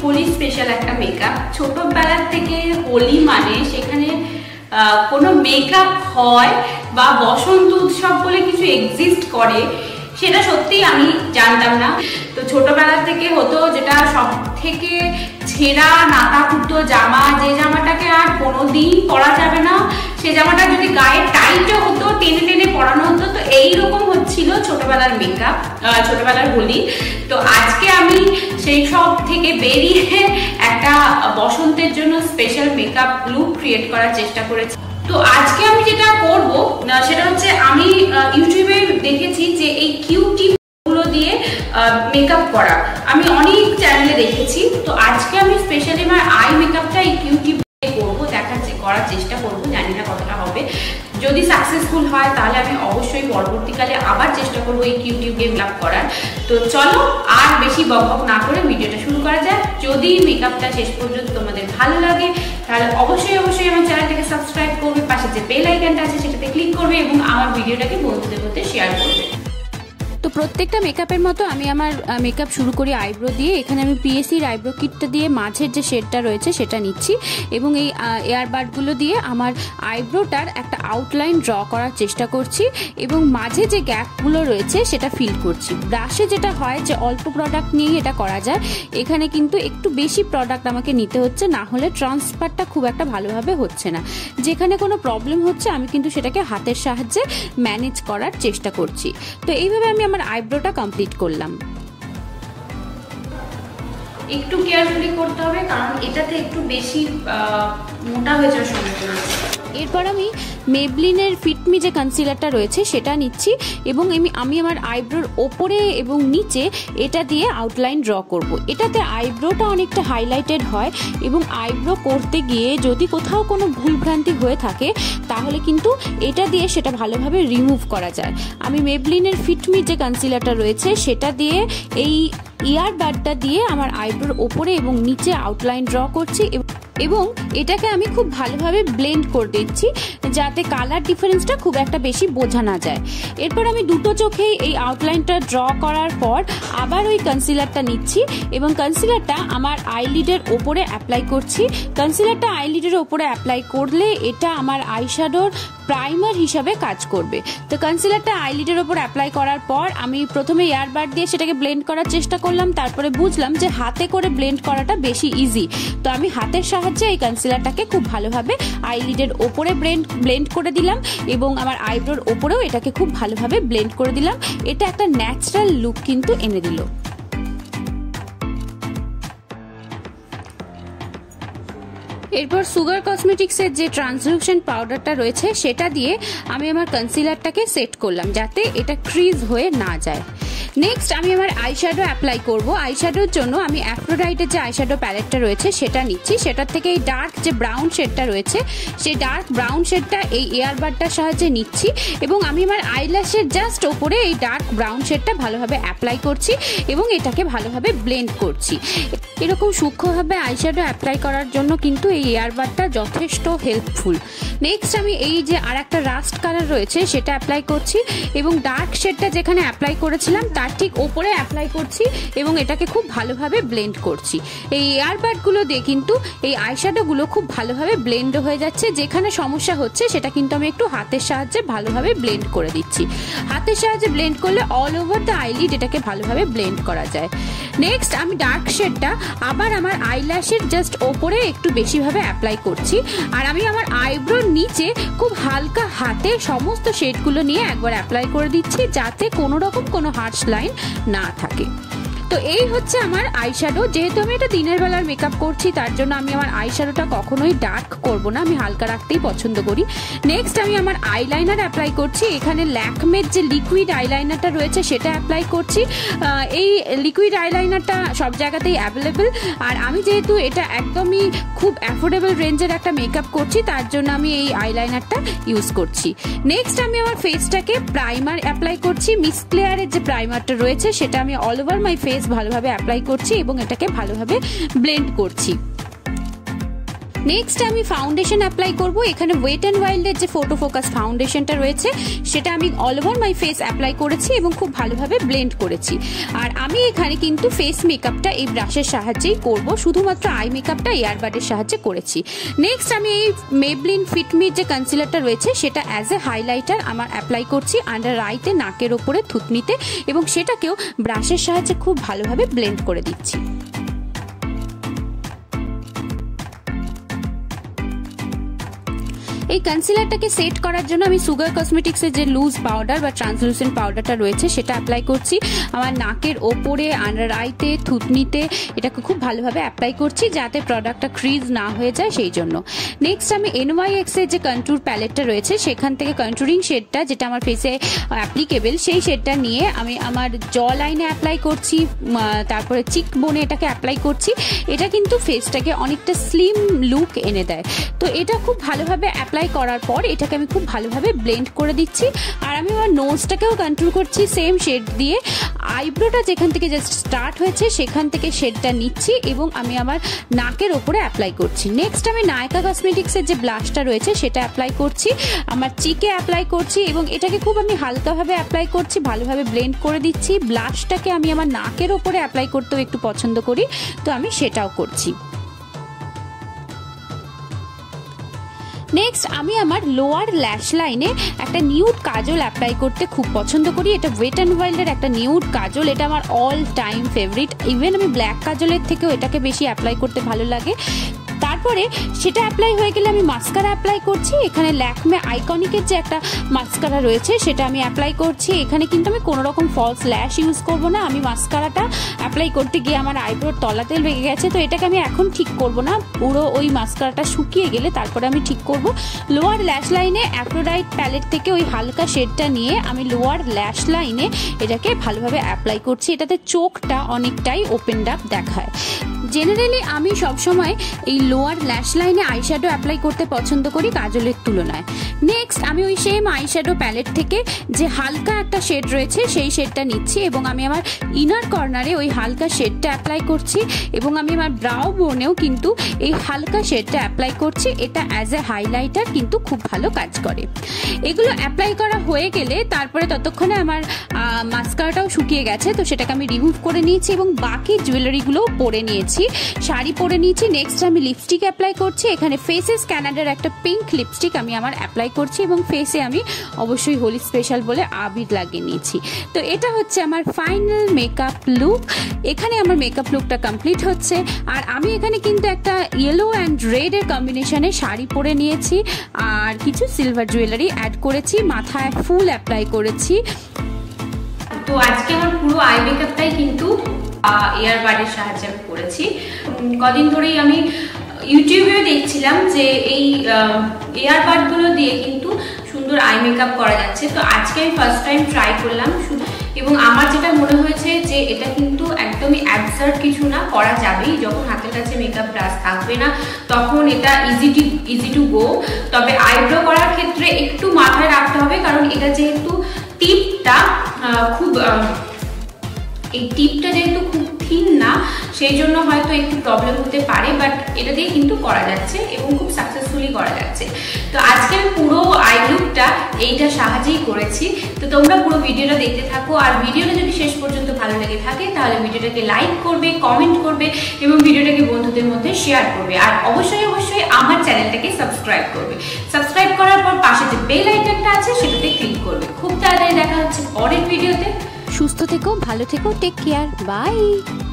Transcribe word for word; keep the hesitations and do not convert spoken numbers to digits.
Holi special একটা makeup. ছোটবেলার থেকে হোলি মানে সেখানে কোনো মেকআপ হয় বা বসন্ত উৎসব বলে কিছু এক্সিস্ট করে সেটা সত্যি আমি জানতাম না। তো ছোটবেলা থেকে হতো যেটা সব থেকে ছেঁড়া নাতাকুতো জামা, যে জামাটাকে আর কোনোদিন পরা যাবে না, সে জামাটা যদি গায়ে টাইটও হতো টেনে টেনে পরানো হতো। তো এইরকম হচ্ছিল ছোটবেলার মেকআপ, ছোটবেলার হোলি। তো আজকে আমি সেই সব থেকে বেরিয়ে একটা বসন্তের জন্য স্পেশাল মেকআপ লুক ক্রিয়েট করার চেষ্টা করেছি। তো আজকে আমি যেটা করব সেটা হচ্ছে, আমি ইউটিউবে দেখেছি যে এই কিউ টিপ গুলো দিয়ে মেকআপ করা, আমি অনেক চ্যানেলে দেখেছি। তো আজকে আমি স্পেশালি আমার আই মেকআপটা এই কিউ টিপ দিয়ে করবো, দেখার করার চেষ্টা করবো, জানি না কতটা হবে। যদি সাকসেসফুল হয় তাহলে আমি অবশ্যই পরবর্তীকালে আবার চেষ্টা করবো এই কিউ টিপ দিয়ে মেকআপ করার। তো চলো আর বেশি বকবক না করে ভিডিওটা শুরু করা যায়। যদি মেকআপটা শেষ পর্যন্ত তোমাদের ভালো লাগে তাহলে অবশ্যই অবশ্যই আমার চ্যানেলটাকে সাবস্ক্রাইব করবে, পাশে যে বেল আইকনটা আছে সেটাতে ক্লিক করবে এবং আমার ভিডিওটাকে বন্ধুদের মধ্যে শেয়ার করবে। তো প্রত্যেকটা মেকআপের মতো আমি আমার মেকআপ শুরু করি আইব্রো দিয়ে। এখানে আমি পিএসির আইব্রো কিটটা দিয়ে মাঝের যে শেডটা রয়েছে সেটা নিচ্ছি এবং এই এয়ারবাডগুলো দিয়ে আমার আইব্রোটার একটা আউটলাইন ড্র করার চেষ্টা করছি এবং মাঝে যে গ্যাপগুলো রয়েছে সেটা ফিল করছি। ব্রাশে যেটা হয় যে অল্প প্রোডাক্ট নিয়েই এটা করা যায়, এখানে কিন্তু একটু বেশি প্রোডাক্ট আমাকে নিতে হচ্ছে, না হলে ট্রান্সফারটা খুব একটা ভালোভাবে হচ্ছে না। যেখানে কোনো প্রবলেম হচ্ছে আমি কিন্তু সেটাকে হাতের সাহায্যে ম্যানেজ করার চেষ্টা করছি। তো এইভাবে আমি আমার আইব্রোটা কমপ্লিট করলাম। একটু কেয়ারফুলি করতে হবে কারণ এটাতে একটু বেশি মোটা হয়ে যাওয়ার সম্ভাবনা আছে। এরপর আমি মেবলিনের ফিটমি যে কনসিলারটা রয়েছে সেটা নিচ্ছি এবং আমি আমি আমার আইব্রোর ওপরে এবং নিচে এটা দিয়ে আউটলাইন ড্র করব। এটাতে আইব্রোটা অনেকটা হাইলাইটেড হয় এবং আইব্রো করতে গিয়ে যদি কোথাও কোনো ভুলভ্রান্তি হয়ে থাকে তাহলে কিন্তু এটা দিয়ে সেটা ভালোভাবে রিমুভ করা যায়। আমি মেবলিনের ফিটমি যে কনসিলারটা রয়েছে সেটা দিয়ে এই ইয়ারবাডটা দিয়ে আমার আইব্রোর ওপরে এবং নিচে আউটলাইন ড্র করছি এবং এটাকে আমি খুব ভালোভাবে ব্লেন্ড করে দিচ্ছি যাতে কালার ডিফারেন্সটা খুব একটা বেশি বোঝা না যায়। এরপর আমি দুটো চোখেই এই আউটলাইনটা ড্র করার পর আবার ওই কনসিলারটা নিচ্ছি এবং কনসিলারটা আমার আইলিডের ওপরে অ্যাপ্লাই করছি। কনসিলারটা আইলিডের ওপরে অ্যাপ্লাই করলে এটা আমার আইশ্যাডোর প্রাইমার হিসাবে কাজ করবে। তো কনসিলারটা আইলিডের ওপর অ্যাপ্লাই করার পর আমি প্রথমে এয়ারবাড দিয়ে সেটাকে ব্লেন্ড করার চেষ্টা করলাম, তারপরে বুঝলাম যে হাতে করে ব্লেন্ড করাটা বেশি ইজি। তো আমি হাতের সাহায্যে এই কনসিলারটাকে খুব ভালোভাবে আইলিডের ওপরে ব্লেন্ড ব্লেন্ড করে দিলাম এবং আমার আইব্রোর ওপরেও এটাকে খুব ভালোভাবে ব্লেন্ড করে দিলাম। এটা একটা ন্যাচারাল লুক কিন্তু এনে দিল। এরপর সুগার কসমেটিক্সের যে ট্রান্সলুসেন্ট পাউডারটা রয়েছে সেটা দিয়ে আমি আমার কনসিলারটাকে সেট করলাম যাতে এটা ক্রিজ হয়ে না যায়। নেক্সট আমি আমার আইশ্যাডো অ্যাপ্লাই করব। আইশ্যাডোর জন্য আমি অ্যাফ্রোডাইটের যে আইশ্যাডো প্যালেটটা রয়েছে সেটা নিচ্ছি। সেটার থেকে এই ডার্ক যে ব্রাউন শেডটা রয়েছে সেই ডার্ক ব্রাউন শেডটা এই এয়ারবাডটার সাহায্যে নিচ্ছি এবং আমি আমার আইল্যাশের জাস্ট ওপরে এই ডার্ক ব্রাউন শেডটা ভালোভাবে অ্যাপ্লাই করছি এবং এটাকে ভালোভাবে ব্লেন্ড করছি। এরকম সূক্ষ্মভাবে আইশ্যাডো অ্যাপ্লাই করার জন্য কিন্তু এই এয়ারবাডটা যথেষ্ট হেল্পফুল। নেক্সট আমি এই যে আর একটা রাস্ট কালার রয়েছে সেটা অ্যাপ্লাই করছি এবং ডার্ক শেডটা যেখানে অ্যাপ্লাই করেছিলাম তার ঠিক ওপরে অ্যাপ্লাই করছি এবং এটাকে খুব ভালোভাবে ব্লেন্ড করছি। এই এয়ারবাডগুলো দিয়ে কিন্তু এই আইশ্যাডোগুলো খুব ভালোভাবে ব্লেন্ড হয়ে যাচ্ছে। যেখানে সমস্যা হচ্ছে সেটা কিন্তু আমি একটু হাতের সাহায্যে ভালোভাবে ব্লেন্ড করে দিচ্ছি। হাতের সাহায্যে ব্লেন্ড করলে অল ওভার দ্য আইলিড এটাকে ভালোভাবে ব্লেন্ড করা যায়। নেক্সট আমি ডার্ক শেডটা আবার আমার আইল্যাশের জাস্ট ওপরে একটু বেশিভাবে অ্যাপ্লাই করছি আর আমি আমার আইব্রোর নিচে খুব হালকা হাতে সমস্ত শেডগুলো নিয়ে একবার অ্যাপ্লাই করে দিচ্ছি যাতে কোনো রকম কোনো হার্শ লাইন না থাকে। তো এই হচ্ছে আমার আইশ্যাডো। যেহেতু আমি এটা দিনের বেলার মেকআপ করছি তার জন্য আমি আমার আইশ্যাডোটা কখনোই ডার্ক করব না, আমি হালকা রাখতেই পছন্দ করি। নেক্সট আমি আমার আইলাইনার অ্যাপ্লাই করছি। এখানে ল্যাকমের যে লিকুইড আইলাইনারটা রয়েছে সেটা অ্যাপ্লাই করছি। এই লিকুইড আইলাইনারটা সব জায়গাতেই অ্যাভেলেবেল আর আমি যেহেতু এটা একদমই খুব অ্যাফোর্ডেবল রেঞ্জের একটা মেকআপ করছি তার জন্য আমি এই আইলাইনারটা ইউজ করছি। নেক্সট আমি আমার ফেসটাকে প্রাইমার অ্যাপ্লাই করছি। মিস ক্লেয়ারের যে প্রাইমারটা রয়েছে সেটা আমি অল ওভার মাই ফেস ভালোভাবে অ্যাপ্লাই করছি এবং এটাকে ভালোভাবে ব্লেন্ড করছি। নেক্সট আমি ফাউন্ডেশন অ্যাপ্লাই করব। এখানে ওয়েট অ্যান্ড ওয়াইল্ডের যে ফটো ফোকাস ফাউন্ডেশনটা রয়েছে সেটা আমি all over my face apply করেছি এবং খুব ভালোভাবে ব্লেন্ড করেছি। আর আমি এখানে কিন্তু ফেস মেকআপটা এই ব্রাশের সাহায্যেই করব, শুধুমাত্র আই মেকআপটা এয়ারবাডের সাহায্যে করেছি। নেক্সট আমি এই মেবলিন ফিটমির যে কনসিলারটা রয়েছে সেটা অ্যাজ এ হাইলাইটার আমার অ্যাপ্লাই করছি আন্ডার আইতে, নাকের ওপরে, থুতনিতে, এবং সেটাকেও ব্রাশের সাহায্যে খুব ভালোভাবে ব্লেন্ড করে দিচ্ছি। এই কনসিলারটাকে সেট করার জন্য আমি সুগার কসমেটিক্সের যে লুজ পাউডার বা ট্রান্সলুসেন্ট পাউডারটা রয়েছে সেটা অ্যাপ্লাই করছি আমার নাকের ওপরে, আন্ডার আইতে, থুতনিতে। এটাকে খুব ভালোভাবে অ্যাপ্লাই করছি যাতে প্রোডাক্টটা ক্রিজ না হয়ে যায় সেই জন্য। নেক্সট আমি এনওয়াইএক্স এর যে কন্ট্যুর প্যালেটটা রয়েছে সেখান থেকে কন্ট্যুরিং শেডটা, যেটা আমার ফেসে অ্যাপ্লিকেবল, সেই শেডটা নিয়ে আমি আমার জ লাইনে অ্যাপ্লাই করছি, তারপরে চিক বোনে এটাকে অ্যাপ্লাই করছি। এটা কিন্তু ফেসটাকে অনেকটা স্লিম লুক এনে দেয়। তো এটা খুব ভালোভাবে অ্যাপ্লাই করার পর এটাকে আমি খুব ভালোভাবে ব্লেন্ড করে দিচ্ছি। আর আমি আমার নোজটাকেও কন্ট্রোল করছি সেম শেড দিয়ে। আইব্রোটা যেখান থেকে জাস্ট স্টার্ট হয়েছে সেখান থেকে শেডটা নিচ্ছি এবং আমি আমার নাকের ওপরে অ্যাপ্লাই করছি। নেক্সট আমি নায়কা কসমেটিক্সের যে ব্লাশটা রয়েছে সেটা অ্যাপ্লাই করছি, আমার চিকে অ্যাপ্লাই করছি এবং এটাকে খুব আমি হালকাভাবে অ্যাপ্লাই করছি, ভালোভাবে ব্লেন্ড করে দিচ্ছি। ব্লাশটাকে আমি আমার নাকের ওপরে অ্যাপ্লাই করতেও একটু পছন্দ করি, তো আমি সেটাও করছি। নেক্সট আমি আমার লোয়ার ল্যাশ লাইনে একটা নিউড কাজল অ্যাপ্লাই করতে খুব পছন্দ করি। এটা ওয়েট অ্যান্ড ওয়াইল্ডের একটা নিউড কাজল, এটা আমার অল টাইম ফেভারিট। ইভেন আমি ব্ল্যাক কাজলের থেকেও এটাকে বেশি অ্যাপ্লাই করতে ভালো লাগে। তারপরে সেটা অ্যাপ্লাই হয়ে গেলে আমি মাস্কারা অ্যাপ্লাই করছি। এখানে ল্যাকমে আইকনিকের যে একটা মাস্কারা রয়েছে সেটা আমি অ্যাপ্লাই করছি। এখানে কিন্তু আমি কোনো রকম ফলস ল্যাশ ইউজ করব না। আমি মাস্কারাটা অ্যাপ্লাই করতে গিয়ে আমার আইব্রোর তলাতে লেগে গেছে, তো এটাকে আমি এখন ঠিক করব না, পুরো ওই মাস্কারাটা শুকিয়ে গেলে তারপরে আমি ঠিক করব। লোয়ার ল্যাশ লাইনে অ্যাফ্রোডাইট প্যালেট থেকে ওই হালকা শেডটা নিয়ে আমি লোয়ার ল্যাশ লাইনে এটাকে ভালোভাবে অ্যাপ্লাই করছি। এটাতে চোখটা অনেকটাই ওপেন আপ দেখায়। জেনারেলি আমি সবসময় এই লোয়ার ল্যাশ লাইনে আইশ্যাডো অ্যাপ্লাই করতে পছন্দ করি কাজলের তুলনায়। নেক্সট আমি ওই সেম আইশ্যাডো প্যালেট থেকে যে হালকা একটা শেড রয়েছে সেই শেডটা নিচ্ছি এবং আমি আমার ইনার কর্নারে ওই হালকা শেডটা অ্যাপ্লাই করছি এবং আমি আমার ব্রাউ বোনেও কিন্তু এই হালকা শেডটা অ্যাপ্লাই করছি। এটা অ্যাজ এ হাইলাইটার কিন্তু খুব ভালো কাজ করে। এগুলো অ্যাপ্লাই করা হয়ে গেলে তারপরে ততক্ষণে আমার মাস্কারাটাও শুকিয়ে গেছে, তো সেটাকে আমি রিমুভ করে নিয়েছি এবং বাকি জুয়েলারিগুলোও পরে নিয়েছি, শাড়ি পরে নিয়েছি। নেক্সট আমি লিপস্টিক অ্যাপ্লাই করছি। এখানে ফেসেস ক্যানাডার একটা পিঙ্ক লিপস্টিক আমি আমার অ্যাপ্লাই করছি এবং ফেসে আমি অবশ্যই হোলি স্পেশাল বলে আবির লাগিয়ে নিয়েছি। তো এটা হচ্ছে আমার ফাইনাল মেকআপ লুক। এখানে আমার মেকআপ লুকটা কমপ্লিট হচ্ছে। আর আমি এখানে কিন্তু একটা ইয়েলো অ্যান্ড রেড এর কম্বিনেশনে শাড়ি পরে নিয়েছি আর কিছু সিলভার জুয়েলারি অ্যাড করেছি, মাথায় ফুল অ্যাপ্লাই করেছি। তো আজকে আমার পুরো আই মেকআপটাই কিন্তু এয়ারবাডের সাহায্যে আমি করেছি। কদিন ধরেই আমি ইউটিউবেও দেখছিলাম যে এই এয়ারবাডগুলো দিয়ে কিন্তু সুন্দর আই মেকআপ করা যাচ্ছে। তো আজকে আমি ফার্স্ট টাইম ট্রাই করলাম এবং আমার যেটা মনে হয়েছে যে এটা কিন্তু একদমই অ্যাবসার্ড কিছু না, করা যাবেই। যখন হাতের কাছে মেকআপ ব্রাশ থাকবে না তখন এটা easy to easy to go. তবে আইব্রো করার ক্ষেত্রে একটু মাথায় রাখতে হবে, কারণ এটা যেহেতু টিপটা খুব এই টিপটা যেহেতু খুব থিন না, সেই জন্য হয়তো একটু প্রবলেম হতে পারে, বাট এটা দিয়ে কিন্তু করা যাচ্ছে এবং খুব সাকসেসফুলি করা যাচ্ছে। তো আজকে আমি পুরো আই লুকটা এইটা সাহায্যেই করেছি। তো তোমরা পুরো ভিডিওটা দেখতে থাকো, আর ভিডিওটা যদি শেষ পর্যন্ত ভালো লেগে থাকে তাহলে ভিডিওটাকে লাইক করবে, কমেন্ট করবে এবং ভিডিওটাকে বন্ধুদের মধ্যে শেয়ার করবে। আর অবশ্যই অবশ্যই আমার চ্যানেলটাকে সাবস্ক্রাইব করবে। সাবস্ক্রাইব করার পর পাশে যে বেল আইকনটা আছে সেটাতে ক্লিক করবে। খুব তাড়াতাড়ি দেখা হচ্ছে পরের ভিডিওতে। সুস্থ থেকো, ভালো থেকো, টেক কেয়ার, বাই।